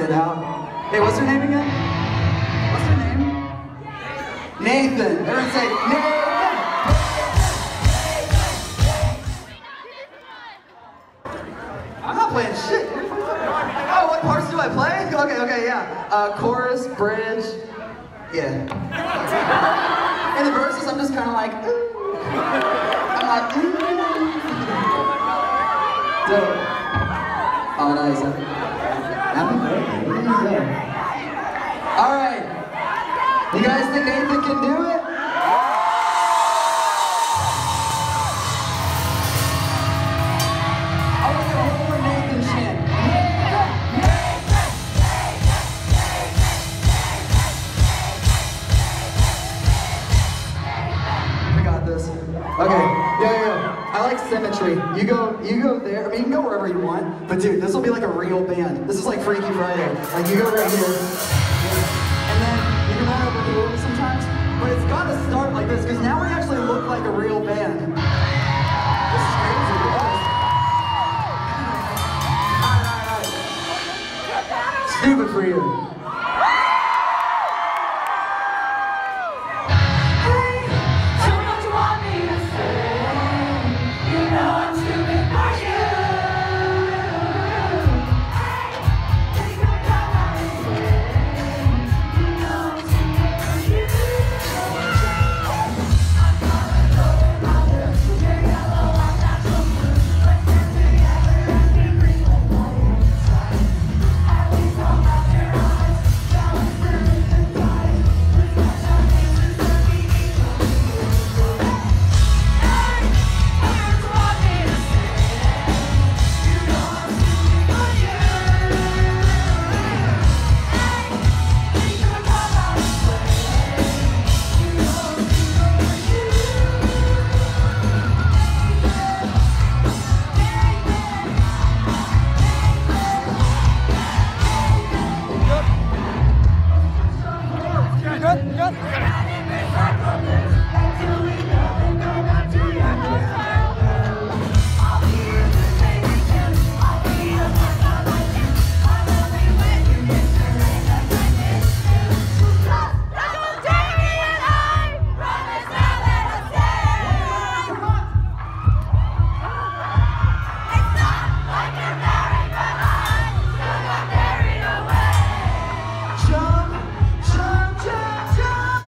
it out. Hey, what's her name again? What's her name? Nathan. Everyone say Nathan. I'm not playing shit, dude. Oh, what parts do I play? Okay, yeah. Chorus, bridge, yeah. In the verses, I'm just kind of like, ooh. I'm like, ooh. Dope. Oh, nice. Happy birthday. All right. You guys think Nathan can do it? I want to get one more Nathan chant. We got this. Okay. Yo. I like symmetry. You go there. I mean, you can go wherever you want. But dude, this will be like a real band. This is like Freaky Friday. Like you go right here, and then you can run over here sometimes. But it's got to start like this because now we actually look like a real band. This is crazy. All right. Stupid for you.